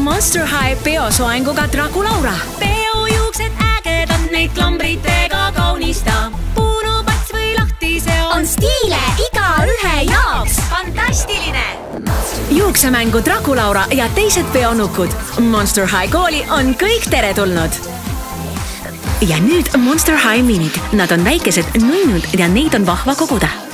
Monster High peosoenguga Draculaura. Peojuuksed ägedad, neid klambritega kaunista. Puunupats või lahti see on stiile igaühe jaoks. Fantastiline! Juuksemängu Draculaura ja teised peonukud Monster High kooli on kõik teretulnud. Ja nüüd Monster High minid. Nad on väikesed nunnud ja neid on vahva koguda.